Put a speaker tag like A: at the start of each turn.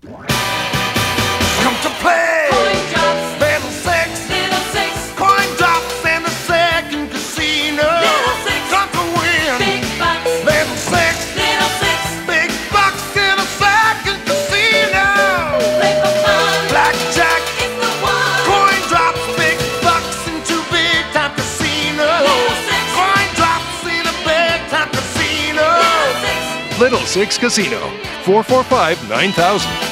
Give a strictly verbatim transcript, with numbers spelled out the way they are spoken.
A: Come to play.
B: Coin drops.
A: Little six.
B: Little six.
A: Coin drops in the second casino.
B: Little six.
A: Come to win.
B: Big bucks.
A: Little six.
B: Little six.
A: Big bucks in a second casino.
B: Play for fun.
A: Blackjack.
B: It's the one.
A: Coin drops. Big bucks into big time casino.
B: Little six.
A: Coin drops in a big time casino.
B: Little six.
C: Little Six Casino. four four five, nine thousand.